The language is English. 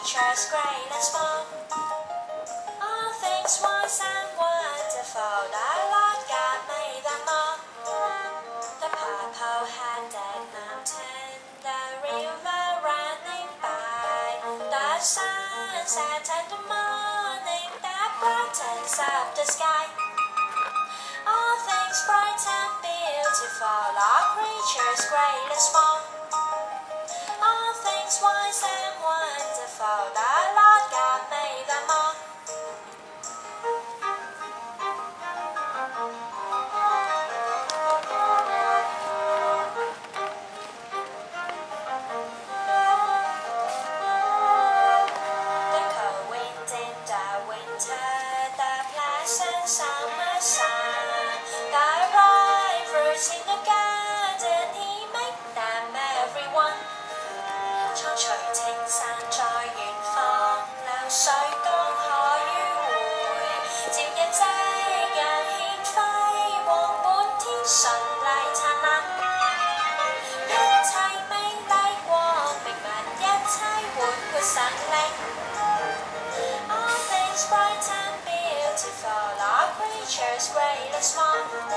creatures great and small. All things wise and wonderful, the Lord God made them all. The purple-headed mountain, the river running by, the sunset and the morning that brightens up the sky. All things bright and beautiful, all creatures great and small. All things wise and wonderful, the Lord God made them all. The cold wind in the winter, the pleasant summer sun, the ripe fruits in the garden, He made them everyone. 初隨清山在遠方，流水江河迂迴，照日夕陽顯輝煌，滿天順麗燦爛，一切美麗光明物，一切活潑生靈。All things bright and beautiful, all creatures great and small.